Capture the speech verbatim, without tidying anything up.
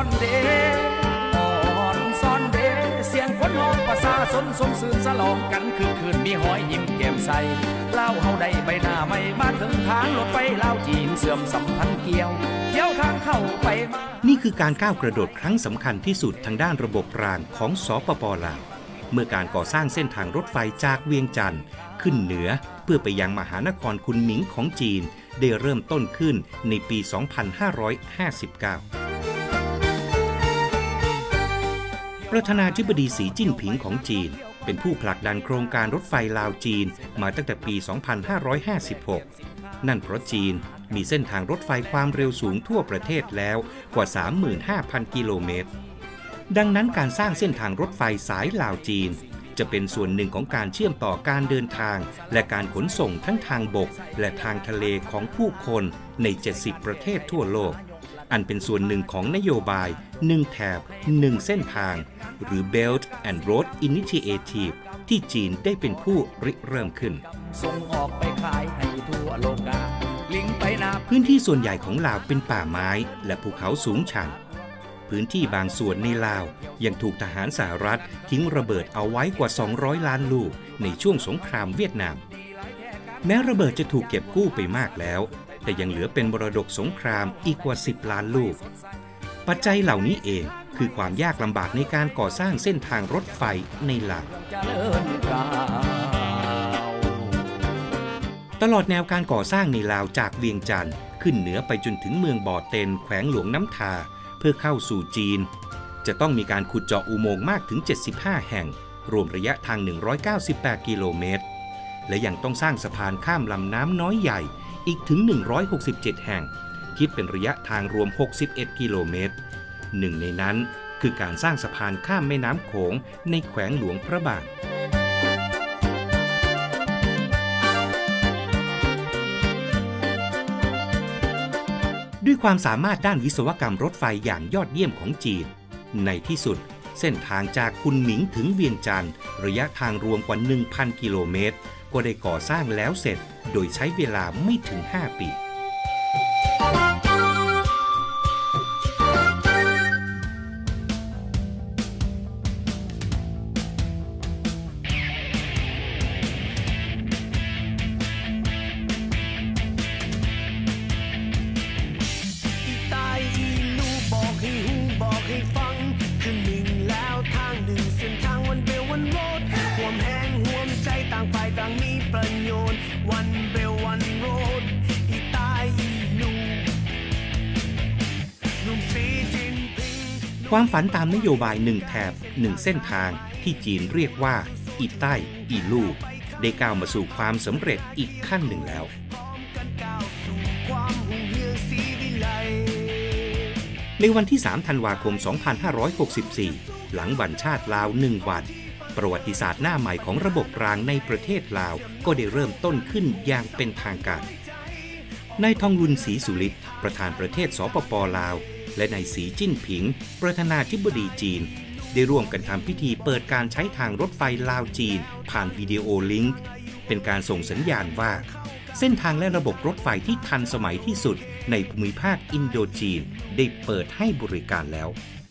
อนเดอ่อนซ่อนเดเสียงคนห้องประสาสนสมสื่นสลองกันคือคืนมีหอยยิ้มแก้มใสเล่าเฮาได้ใบหน้าไม่มาถึงทางรถไฟลาวจีนเสื่อมสัมพันธ์เกี่ยวเที่ยวทางเข้าไปมานี่คือการก้าวกระโดดครั้งสำคัญที่สุดทางด้านระบบรางของสปป.ลาวเมื่อการก่อสร้างเส้นทางรถไฟจากเวียงจันทร์ขึ้นเหนือเพื่อไปยังมหานครคุนหมิงของจีนได้เริ่มต้นขึ้นในปี สองพันห้าร้อยห้าสิบเก้า ประธานาธิบดีสีจิ้นผิงของจีนเป็นผู้ผลักดันโครงการรถไฟลาวจีนมาตั้งแต่ปี สองพันห้าร้อยห้าสิบหก นั่นเพราะจีนมีเส้นทางรถไฟความเร็วสูงทั่วประเทศแล้วกว่า สามหมื่นห้าพัน กิโลเมตรดังนั้นการสร้างเส้นทางรถไฟสายลาวจีนจะเป็นส่วนหนึ่งของการเชื่อมต่อการเดินทางและการขนส่งทั้งทางบกและทางทะเลของผู้คนในเจ็ดสิบประเทศทั่วโลกอันเป็นส่วนหนึ่งของนโยบายหนึ่งแถบหนึ่งเส้นทางหรือ Belt and Road Initiative ที่จีนได้เป็นผู้ริเริ่มขึ้นส่งออกไปขายให้ทั่วโลกาลิงไปนาพื้นที่ส่วนใหญ่ของลาวเป็นป่าไม้และภูเขาสูงชันพื้นที่บางส่วนในลาวยังถูกทหารสหรัฐทิ้งระเบิดเอาไว้กว่าสองร้อยล้านลูกในช่วงสงครามเวียดนามแม้ระเบิดจะถูกเก็บกู้ไปมากแล้วแต่ยังเหลือเป็นมรดกสงครามอีกกว่าสิบล้านลูกปัจจัยเหล่านี้เองคือความยากลำบากในการก่อสร้างเส้นทางรถไฟในลาวตลอดแนวการก่อสร้างในลาวจากเวียงจันทร์ขึ้นเหนือไปจนถึงเมืองบ่อเต็นแขวงหลวงน้ำทาเพื่อเข้าสู่จีนจะต้องมีการขุดเจาะอุโมงค์มากถึงเจ็ดสิบห้าแห่งรวมระยะทางหนึ่งร้อยเก้าสิบแปดกิโลเมตรและยังต้องสร้างสะพานข้ามลำน้ำน้อยใหญ่อีกถึงหนึ่งร้อยหกสิบเจ็ดแห่งคิดเป็นระยะทางรวมหกสิบเอ็ดกิโลเมตรหนึ่งในนั้นคือการสร้างสะพานข้ามแม่น้ำโขงในแขวงหลวงพระบางด้วยความสามารถด้านวิศวกรรมรถไฟอย่างยอดเยี่ยมของจีนในที่สุดเส้นทางจากคุนหมิงถึงเวียงจันทร์ระยะทางรวมกว่า หนึ่งพัน กิโลเมตรก็ได้ก่อสร้างแล้วเสร็จโดยใช้เวลาไม่ถึงห้าปีความฝันตามนโยบายหนึ่งแถบหนึ่งเส้นทางที่จีนเรียกว่าอีใต้อีลู่ได้ก้าวมาสู่ความสำเร็จอีกขั้นหนึ่งแล้วในวันที่สามธันวาคมสองพันห้าร้อยหกสิบสี่หลังวันชาติลาวหนึ่งวันประวัติศาสตร์หน้าใหม่ของระบบรางในประเทศลาวก็ได้เริ่มต้นขึ้นอย่างเป็นทางการนายทองลุนศรีสุฤทธิ์ประธานประเทศสปป.ลาวและนายสีจิ้นผิงประธานาธิบดีจีนได้ร่วมกันทำพิธีเปิดการใช้ทางรถไฟลาวจีนผ่านวิดีโอลิงก์เป็นการส่งสัญญาณว่าเส้นทางและระบบรถไฟที่ทันสมัยที่สุดในภูมิภาคอินโดจีนได้เปิดให้บริการแล้ว